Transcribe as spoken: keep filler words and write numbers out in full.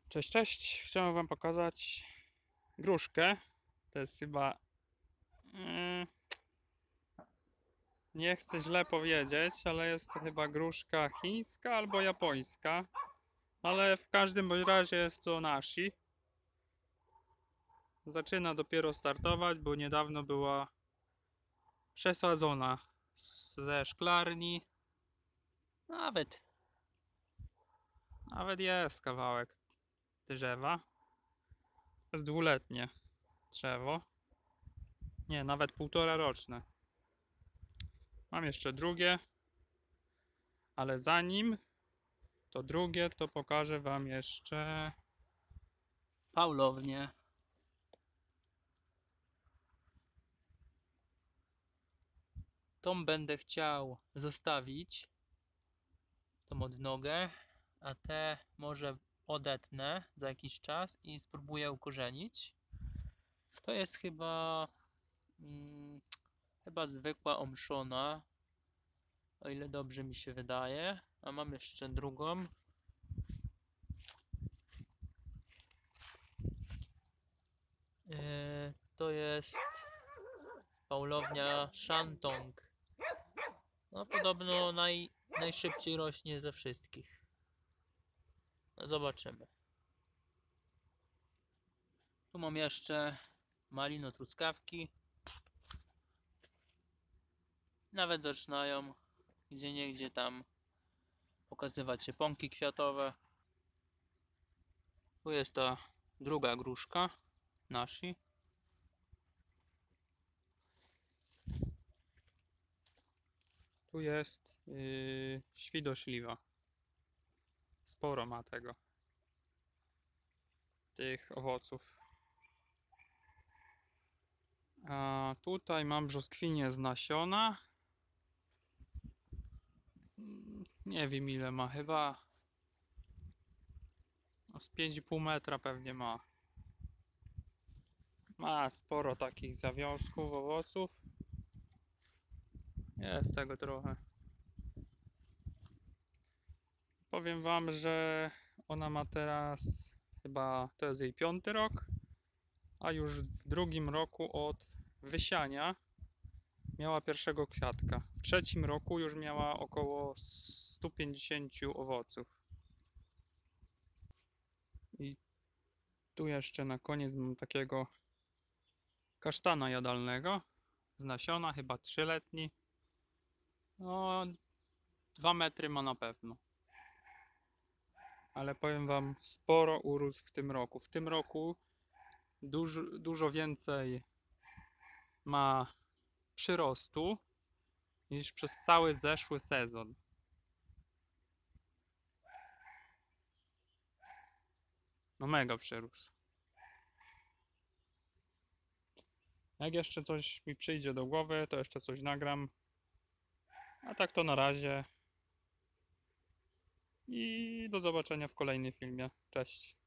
Cześć, cześć. Chciałem wam pokazać gruszkę. To jest chyba... Mm, nie chcę źle powiedzieć, ale jest to chyba gruszka chińska albo japońska. Ale w każdym bądź razie jest to nashi. Zaczyna dopiero startować, bo niedawno była przesadzona ze szklarni. Nawet, nawet jest kawałek drzewa. To jest dwuletnie drzewo. Nie, nawet półtora roczne. Mam jeszcze drugie, ale zanim to drugie, to pokażę wam jeszcze Paulownię. Tą będę chciał zostawić, tą odnogę, a te może odetnę za jakiś czas i spróbuję ukorzenić. To jest chyba hmm, chyba zwykła omszona, o ile dobrze mi się wydaje. A mam jeszcze drugą. Yy, to jest Paulownia Shantung. No podobno naj, najszybciej rośnie ze wszystkich. No zobaczymy. Tu mam jeszcze malino truskawki. Nawet zaczynają gdzieniegdzie tam pokazywać się pąki kwiatowe. Tu jest ta druga gruszka nashi. Tu jest yy, świdośliwa. Sporo ma tego. Tych owoców. A tutaj mam brzoskwinię z nasiona. Nie wiem ile ma, chyba no z pięć i pół metra pewnie ma. Ma sporo takich zawiązków, owoców. Jest tego trochę. Powiem wam, że ona ma teraz chyba, to jest jej piąty rok, a już w drugim roku od wysiania miała pierwszego kwiatka. W trzecim roku już miała około stu pięćdziesięciu owoców. I tu jeszcze na koniec mam takiego kasztana jadalnego z nasiona, chyba trzyletni. No, dwa metry ma na pewno. Ale powiem wam, sporo urósł w tym roku. W tym roku dużo, dużo więcej ma przyrostu niż przez cały zeszły sezon. No mega przyrósł. Jak jeszcze coś mi przyjdzie do głowy, to jeszcze coś nagram. A tak to na razie. I do zobaczenia w kolejnym filmie. Cześć.